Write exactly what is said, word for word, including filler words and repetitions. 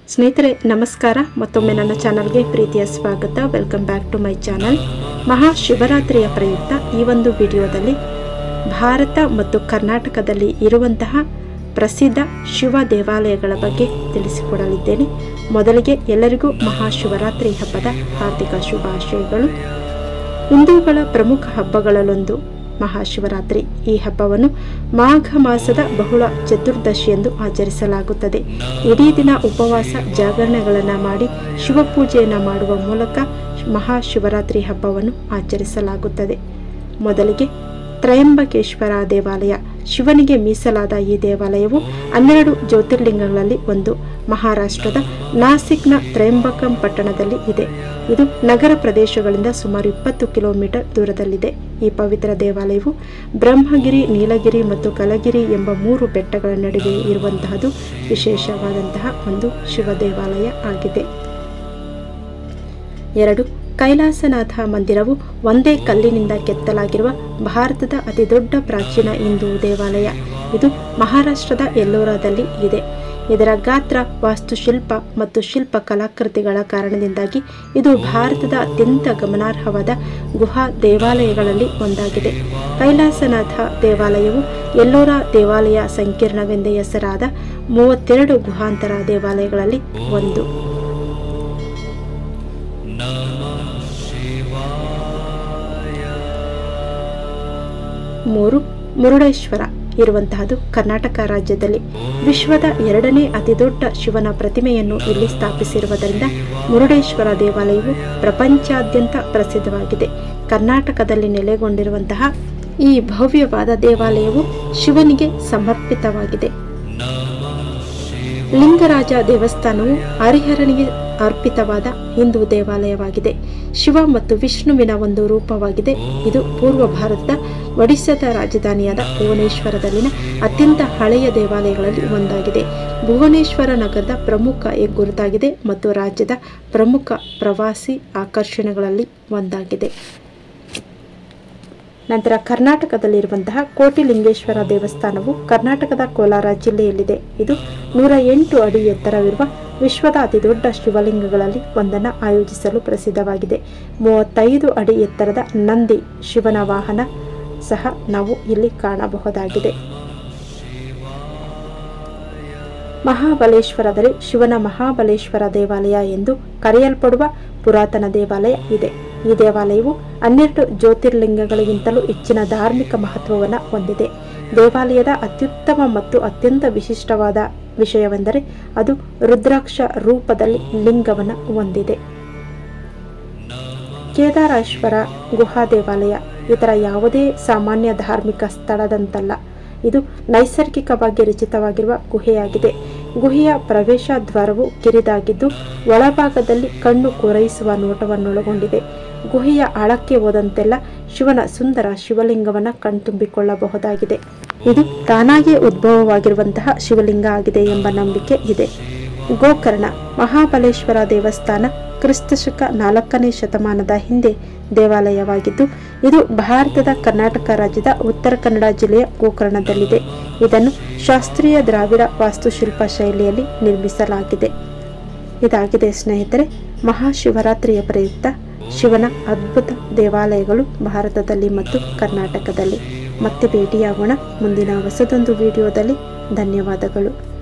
ಸ್ನೇಹಿತರೆ ನಮಸ್ಕಾರ. ಮತ್ತೊಮ್ಮೆ ನನ್ನ ಚಾನಲ್ಗೆ ಪ್ರೀತಿಯ ಸ್ವಾಗತ. Welcome back to my channel. ಮಹಾಶಿವರಾತ್ರಿಯ ಪ್ರಯುಕ್ತ ಈ ಒಂದು ವಿಡಿಯೋದಲ್ಲಿ ಭಾರತ ಮತ್ತು ಕರ್ನಾಟಕದಲ್ಲಿ ಇರುವಂತಹ ಪ್ರಸಿದ್ಧ ಶಿವ ದೇವಾಲಯಗಳ ಬಗ್ಗೆ ತಿಳಿಸಿಕೊಡಲಿದ್ದೇನೆ. ಮೊದಲಿಗೆ ಎಲ್ಲರಿಗೂ ಮಹಾಶಿವರಾತ್ರಿ ಹಬ್ಬದ ಹಾರ್ದಿಕ ಶುಭಾಶಯಗಳು. ಹಿಂದೂಗಳ ಪ್ರಮುಖ ಹಬ್ಬಗಳಲ್ಲೊಂದು ಮಹಾಶಿವರಾತ್ರಿ. ಈ ಹಬ್ಬವನ್ನು ಮಾಘ ಮಾಸದ ಬಹುಳ ಚತುರ್ದಶಿ ಎಂದು ಆಚರಿಸಲಾಗುತ್ತದೆ. ಇಡೀ ದಿನ ಉಪವಾಸ ಜಾಗರಣೆಗಳನ್ನು ಮಾಡಿ ಶಿವಪೂಜೆಯನ್ನು ಮಾಡುವ ಮೂಲಕ ಮಹಾಶಿವರಾತ್ರಿ ಹಬ್ಬವನ್ನು ಆಚರಿಸಲಾಗುತ್ತದೆ. ಮೊದಲಿಗೆ ತ್ರಯಂಬಕೇಶ್ವರ ದೇವಾಲಯ. ಶಿವನಿಗೆ ಮೀಸಲಾದ ಈ ದೇವಾಲಯವು ಹನ್ನೆರಡು ಜ್ಯೋತಿರ್ಲಿಂಗಗಳಲ್ಲಿ ಒಂದು. ಮಹಾರಾಷ್ಟ್ರದ ನಾಸಿಕ್ನ ತ್ರಯಂಬಕಂ ಪಟ್ಟಣದಲ್ಲಿ ಇದೆ. ಇದು ನಗರ ಪ್ರದೇಶಗಳಿಂದ ಸುಮಾರು ಇಪ್ಪತ್ತು ಕಿಲೋಮೀಟರ್ ದೂರದಲ್ಲಿದೆ. ಈ ಪವಿತ್ರ ದೇವಾಲಯವು ಬ್ರಹ್ಮಗಿರಿ, ನೀಲಗಿರಿ ಮತ್ತು ಕಲಗಿರಿ ಎಂಬ ಮೂರು ಬೆಟ್ಟಗಳ ನಡುವೆ ಇರುವಂತಹದ್ದು ವಿಶೇಷವಾದಂತಹ ಒಂದು ಶಿವ ದೇವಾಲಯ ಆಗಿದೆ. ಎರಡು, ಕೈಲಾಸನಾಥ ಮಂದಿರವು ಒಂದೇ ಕಲ್ಲಿನಿಂದ ಕೆತ್ತಲಾಗಿರುವ ಭಾರತದ ಅತಿದೊಡ್ಡ ಪ್ರಾಚೀನ ಹಿಂದೂ ದೇವಾಲಯ. ಇದು ಮಹಾರಾಷ್ಟ್ರದ ಎಲ್ಲೋರಾದಲ್ಲಿ ಇದೆ. ಇದರ ಗಾತ್ರ, ವಾಸ್ತುಶಿಲ್ಪ ಮತ್ತು ಶಿಲ್ಪ ಕಲಾಕೃತಿಗಳ ಕಾರಣದಿಂದಾಗಿ ಇದು ಭಾರತದ ಅತ್ಯಂತ ಗಮನಾರ್ಹವಾದ ಗುಹಾ ದೇವಾಲಯಗಳಲ್ಲಿ ಒಂದಾಗಿದೆ. ಕೈಲಾಸನಾಥ ದೇವಾಲಯವು ಎಲ್ಲೋರಾ ದೇವಾಲಯ ಸಂಕೀರ್ಣವೆಂದೇ ಹೆಸರಾದ ಮೂವತ್ತೆರಡು ಗುಹಾಂತರ ದೇವಾಲಯಗಳಲ್ಲಿ ಒಂದು. ಮೂರು, ಮುರುಡೇಶ್ವರ ಇರುವಂತಹದ್ದು ಕರ್ನಾಟಕ ರಾಜ್ಯದಲ್ಲಿ. ವಿಶ್ವದ ಎರಡನೇ ಅತಿದೊಡ್ಡ ಶಿವನ ಪ್ರತಿಮೆಯನ್ನು ಇಲ್ಲಿ ಸ್ಥಾಪಿಸಿರುವುದರಿಂದ ಮುರುಡೇಶ್ವರ ದೇವಾಲಯವು ಪ್ರಪಂಚಾದ್ಯಂತ ಪ್ರಸಿದ್ಧವಾಗಿದೆ. ಕರ್ನಾಟಕದಲ್ಲಿ ನೆಲೆಗೊಂಡಿರುವಂತಹ ಈ ಭವ್ಯವಾದ ದೇವಾಲಯವು ಶಿವನಿಗೆ ಸಮರ್ಪಿತವಾಗಿದೆ. ಲಿಂಗರಾಜ ದೇವಸ್ಥಾನವು ಹರಿಹರನಿಗೆ ಅರ್ಪಿತವಾದ ಹಿಂದೂ ದೇವಾಲಯವಾಗಿದೆ. ಶಿವ ಮತ್ತು ವಿಷ್ಣುವಿನ ಒಂದು ರೂಪವಾಗಿದೆ. ಇದು ಪೂರ್ವ ಭಾರತದ ಒಡಿಸ್ಸಾದ ರಾಜಧಾನಿಯಾದ ಭುವನೇಶ್ವರದಲ್ಲಿನ ಅತ್ಯಂತ ಹಳೆಯ ದೇವಾಲಯಗಳಲ್ಲಿ ಒಂದಾಗಿದೆ. ಭುವನೇಶ್ವರ ನಗರದ ಪ್ರಮುಖ ಹೆಗ್ಗುರುತಾಗಿದೆ ಮತ್ತು ರಾಜ್ಯದ ಪ್ರಮುಖ ಪ್ರವಾಸಿ ಆಕರ್ಷಣೆಗಳಲ್ಲಿ ಒಂದಾಗಿದೆ. ನಂತರ ಕರ್ನಾಟಕದಲ್ಲಿರುವಂತಹ ಕೋಟಿಲಿಂಗೇಶ್ವರ ದೇವಸ್ಥಾನವು ಕರ್ನಾಟಕದ ಕೋಲಾರ ಜಿಲ್ಲೆಯಲ್ಲಿದೆ. ಇದು ನೂರ ಎಂಟು ಅಡಿ ಎತ್ತರವಿರುವ ವಿಶ್ವದ ಅತಿದೊಡ್ಡ ಶಿವಲಿಂಗಗಳಲ್ಲಿ ಒಂದನ್ನು ಆಯೋಜಿಸಲು ಪ್ರಸಿದ್ಧವಾಗಿದೆ. ಮೂವತ್ತೈದು ಅಡಿ ಎತ್ತರದ ನಂದಿ ಶಿವನ ವಾಹನ ಸಹ ನಾವು ಇಲ್ಲಿ ಕಾಣಬಹುದಾಗಿದೆ. ಮಹಾಬಲೇಶ್ವರದಲ್ಲಿ ಶಿವನ ಮಹಾಬಲೇಶ್ವರ ದೇವಾಲಯ ಎಂದು ಕರೆಯಲ್ಪಡುವ ಪುರಾತನ ದೇವಾಲಯ ಇದೆ. ಈ ದೇವಾಲಯವು ಹನ್ನೆರಡು ಜ್ಯೋತಿರ್ಲಿಂಗಗಳಿಗಿಂತಲೂ ಹೆಚ್ಚಿನ ಧಾರ್ಮಿಕ ಮಹತ್ವವನ್ನು ಹೊಂದಿದೆ. ದೇವಾಲಯದ ಅತ್ಯುತ್ತಮ ಮತ್ತು ಅತ್ಯಂತ ವಿಶಿಷ್ಟವಾದ ವಿಷಯವೆಂದರೆ ಅದು ರುದ್ರಾಕ್ಷ ರೂಪದಲ್ಲಿ ಲಿಂಗವನ್ನು ಹೊಂದಿದೆ. ಕೇದಾರೇಶ್ವರ ಗುಹಾ ದೇವಾಲಯ ಇತರ ಯಾವುದೇ ಸಾಮಾನ್ಯ ಧಾರ್ಮಿಕ ಸ್ಥಳದಂತಲ್ಲ. ಇದು ನೈಸರ್ಗಿಕವಾಗಿ ರಚಿತವಾಗಿರುವ ಗುಹೆಯಾಗಿದೆ. ಗುಹೆಯ ಪ್ರವೇಶ ದ್ವಾರವು ಕಿರಿದಾಗಿದ್ದು ಒಳಭಾಗದಲ್ಲಿ ಕಣ್ಣು ಕೊರೈಸುವ ನೋಟವನ್ನೊಳಗೊಂಡಿದೆ. ಗುಹೆಯ ಆಳಕ್ಕೆ ಹೋದಂತೆಲ್ಲ ಶಿವನ ಸುಂದರ ಶಿವಲಿಂಗವನ್ನು ಕಣ್ತುಂಬಿಕೊಳ್ಳಬಹುದಾಗಿದೆ. ಇದು ತಾನಾಗೇ ಉದ್ಭವವಾಗಿರುವಂತಹ ಶಿವಲಿಂಗ ಆಗಿದೆ ಎಂಬ ನಂಬಿಕೆ ಇದೆ. ಗೋಕರ್ಣ ಮಹಾಬಲೇಶ್ವರ ದೇವಸ್ಥಾನ ಕ್ರಿಸ್ತಶಕ ನಾಲ್ಕನೇ ಶತಮಾನದ ಹಿಂದೆ ದೇವಾಲಯವಾಗಿದ್ದು ಇದು ಭಾರತದ ಕರ್ನಾಟಕ ರಾಜ್ಯದ ಉತ್ತರ ಕನ್ನಡ ಜಿಲ್ಲೆಯ ಗೋಕರ್ಣದಲ್ಲಿದೆ. ಇದನ್ನು ಶಾಸ್ತ್ರೀಯ ದ್ರಾವಿಡ ವಾಸ್ತುಶಿಲ್ಪ ಶೈಲಿಯಲ್ಲಿ ನಿರ್ಮಿಸಲಾಗಿದೆ. ಇದಾಗಿದೆ ಸ್ನೇಹಿತರೆ ಮಹಾಶಿವರಾತ್ರಿಯ ಪ್ರಯುಕ್ತ ಶಿವನ ಅದ್ಭುತ ದೇವಾಲಯಗಳು ಭಾರತದಲ್ಲಿ ಮತ್ತು ಕರ್ನಾಟಕದಲ್ಲಿ. ಮತ್ತೆ ಭೇಟಿಯಾಗೋಣ ಮುಂದಿನ ಹೊಸದೊಂದು ವಿಡಿಯೋದಲ್ಲಿ. ಧನ್ಯವಾದಗಳು.